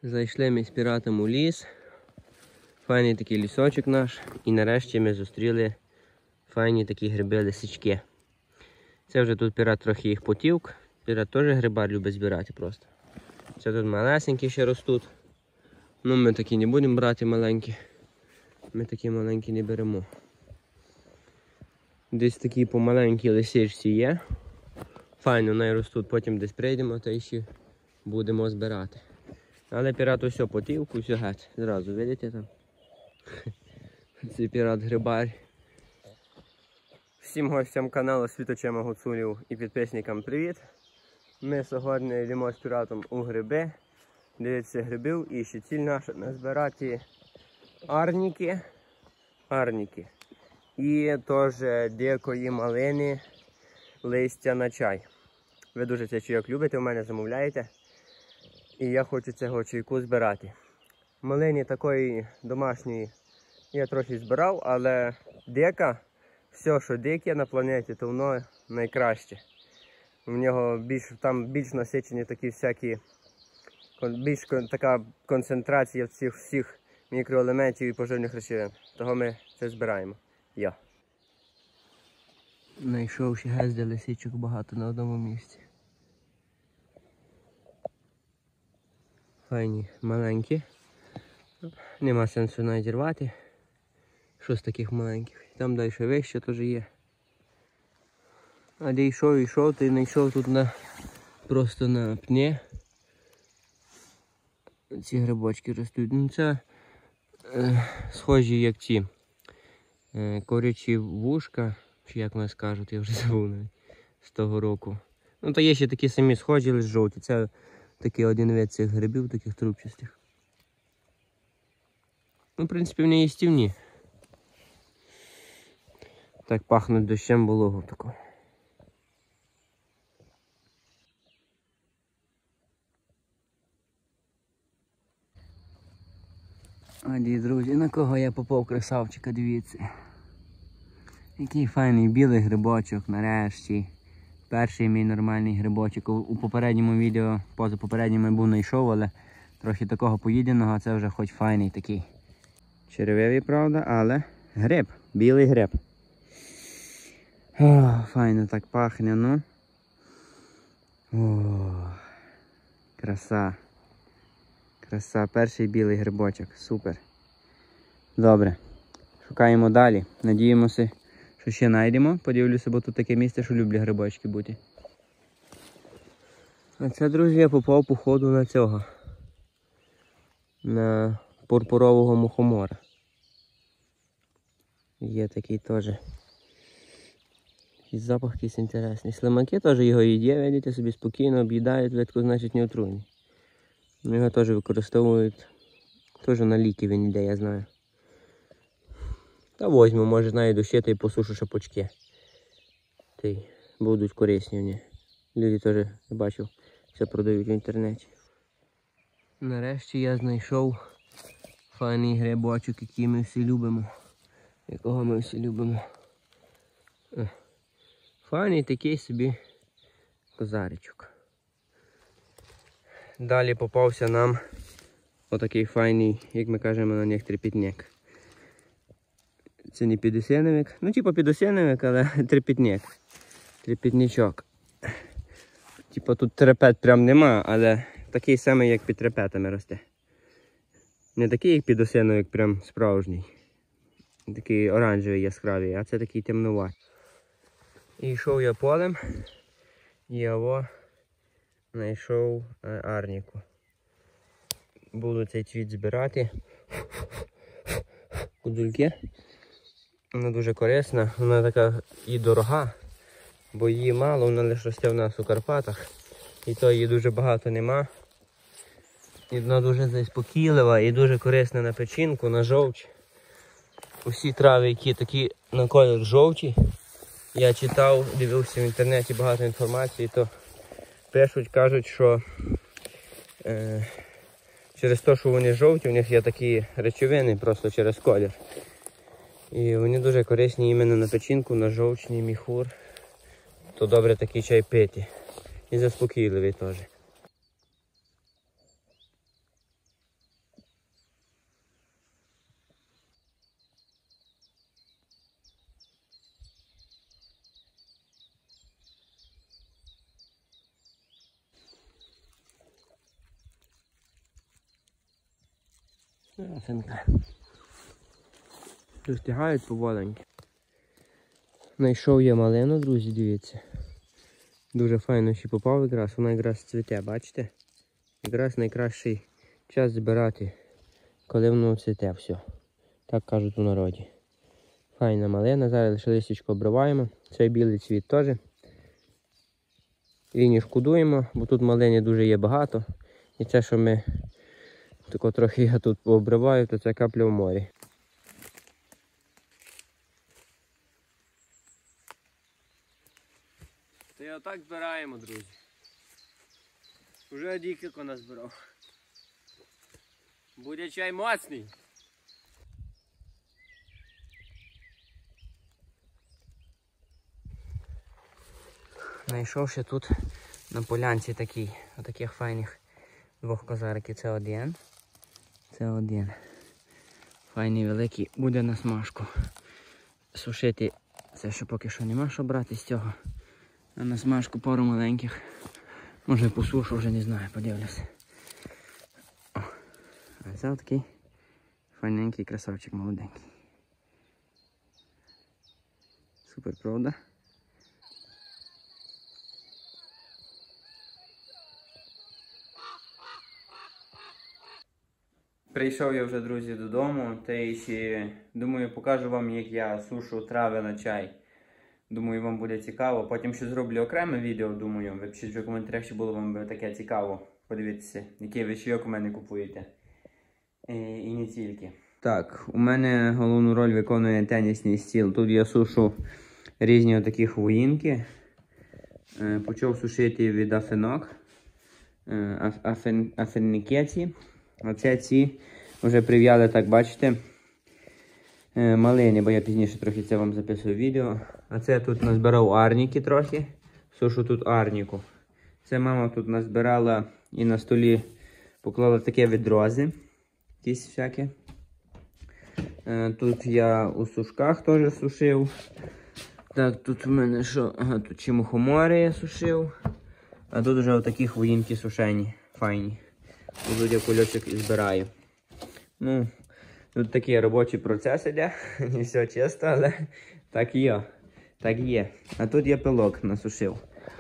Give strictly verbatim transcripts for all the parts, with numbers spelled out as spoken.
Зайшли ми з піратом у ліс. Файний такий лісочок наш. І нарешті ми зустріли файні такі гриби-лисички. Це вже тут пірат трохи їх потівк. Пірат теж грибар любить збирати просто. Це тут малесенькі ще ростуть. Ну ми такі не будемо брати маленькі. Ми такі маленькі не беремо. Десь такі помаленькі лисичці є. Файно вони ростуть, потім десь прийдемо та ще будемо збирати. Але пірат усе потівку, все геть. Зразу, видите там? Це пірат грибар. Всім гостям каналу Світочема Гуцулів і підписникам привіт. Ми сьогодні йдемо з піратом у гриби. Дивіться грибів і ще ціль наша назбирати арніки. Арніки. І теж дикої малини, листя на чай. Ви дуже цей чайок любите, у мене замовляєте. І я хочу цього чайку збирати. Малині такої домашньої я трохи збирав, але дика, все, що дике на планеті, то воно найкраще. У нього більш, там більш насичені такі всякі, більш така концентрація всіх, всіх мікроелементів і поживних речовин. Того ми це збираємо. Я. Знайшов ще гезде лисичок багато на одному місці. Файні, маленькі. Нема сенсу навіть рвати. Що з таких маленьких. Там далі вище теж є. А де йшов, йшов, ти знайшов тут на, просто на пні. Ці грибочки ростуть. Ну це е, схожі як ті е, корячі вушка, чи як вони скажуть, я вже забув навіть, з того року. Ну то є ще такі самі схожі, лише жовті. Це такий один вид цих грибів, таких трубчастих. Ну, в принципі, вони їстівні. Так пахнуть дощем вологу таку. А ді, друзі, на кого я попав красавчика, дивіться. Який файний білий грибочок, нарешті. Перший мій нормальний грибочок. У попередньому відео, поза попередньому був знайшов, але трохи такого поїденого, а це вже хоч файний такий. Червивий, правда, але гриб, білий гриб. О, файно так пахне, ну. О, краса. Краса, перший білий грибочок, супер. Добре, шукаємо далі. Надіємося, що ще знайдемо. Подивлюся, бо тут таке місце, що люблю грибочки бути. А це, друзі, я попав по ходу на цього. На пурпурового мухомора. Є такий теж. І запах якийсь інтересний. Слимаки теж його їдять, видите, собі спокійно об'їдають, видко, значить не отруйні. Його теж використовують. Теж на ліки він йде, я знаю. Та возьму, може знайду ще та й посушу шапочки. Та й будуть корисні вони. Люди теж, я бачив, все продають в інтернеті. Нарешті я знайшов файний грибочок, який ми всі любимо. Якого ми всі любимо. Файний такий собі козаричок. Далі попався нам отакий файний, як ми кажемо на них, трепетняк. Це не підосиновик, ну типу підосиновик, але трепетняк. Трепетнячок. Типу тут трепет прям нема, але такий самий, як під трепетами росте. Не такий, як підосиновик, прям справжній. Такий оранжевий яскравий, а це такий темнуватий. І йшов я полем, і я во знайшов арніку. Буду цей цвіт збирати. Кудульки. Вона дуже корисна, вона така і дорога, бо її мало, вона лише росте в нас у Карпатах. І то її дуже багато нема. І вона дуже заспокійлива і дуже корисна на печінку, на жовч. Усі трави, які такі на колір жовті, я читав, дивився в інтернеті багато інформації, то пишуть, кажуть, що е, через те, що вони жовті, у них є такі речовини просто через колір. І вони дуже корисні іменно на печінку, на жовчний міхур. То добре такий чай пити. І заспокійливий теж. Фінка. Достигають поволеньки. Знайшов я малину, друзі, дивіться. Дуже файно ще попав якраз, вона якраз цвіте, бачите? Якраз найкращий час збирати, коли воно цвіте все. Так кажуть у народі. Файна малина, зараз лише листячко обриваємо. Цей білий цвіт теж. І не шкодуємо, бо тут малини дуже є багато. І це, що ми тако трохи я тут пообриваю, то це капля в морі. То і отак збираємо, друзі. Уже дікілько назбирав. Буде чай моцний. Знайшов ще тут на полянці такий, отаких файних двох козариків. Це один. Це один. Файний великий, буде на смажку. Сушити це ще поки що нема що брати з цього. А на смажку пару маленьких. Може посушу, вже не знаю, подивлюся. О, а це такий файненький красавчик, молоденький. Супер, правда? Прийшов я вже, друзі, додому, та і ще, думаю, покажу вам, як я сушу трави на чай. Думаю, вам буде цікаво. Потім ще зроблю окреме відео, думаю. Ви пишіть в коментарях, чи було вам таке цікаво. Подивіться, які ви чайок у мене купуєте. І, і не тільки. Так, у мене головну роль виконує тенісний стіл. Тут я сушу різні отакі хвоїнки. Почав сушити від афинок. Афин, афинникеці. Оце ці вже прив'яли, так бачите, малини, бо я пізніше трохи це вам записую відео. А це тут назбирав арніки трохи. Сушу тут арніку. Це мама тут назбирала і на столі поклала таке відрози. Якісь всякі. Тут я у сушках теж сушив. Так, тут у мене що? Ага, тут чи мухомори я сушив. А тут вже отакі хвоїнки сушені, файні. Тут я кульочок і збираю. Ну, тут такий робочий процес іде. Не все чисто, але так є. Так є. А тут я пилок насушив.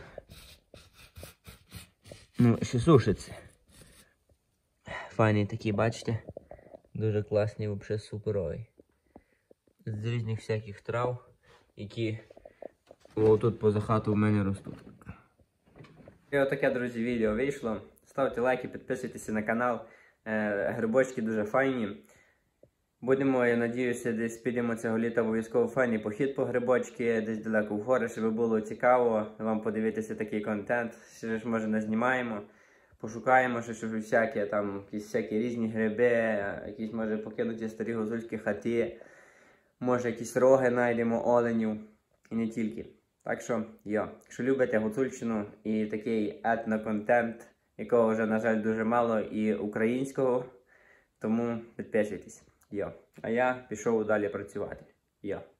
Ну, ще сушиться. Файний такий, бачите? Дуже класний, взагалі суперовий. З різних всяких трав, які отут поза хату в мене ростуть. І отаке, друзі, відео вийшло. Ставте лайки, підписуйтесь на канал. Грибочки дуже файні. Будемо, я надіюся, десь підемо цього літа обов'язково файний похід по грибочки, десь далеко в гори, щоб було цікаво вам подивитися такий контент. Ще ж, може, не знімаємо, пошукаємо, що ж всякі, там, якісь всякі різні гриби, якісь, може, покинуті старі гуцульські хати, може, якісь роги знайдемо, оленів, і не тільки. Так що, йо, якщо любите Гуцульщину і такий етноконтент, якого вже, на жаль, дуже мало, і українського, тому підписуйтесь. Йо. А я пішов далі працювати. Йо.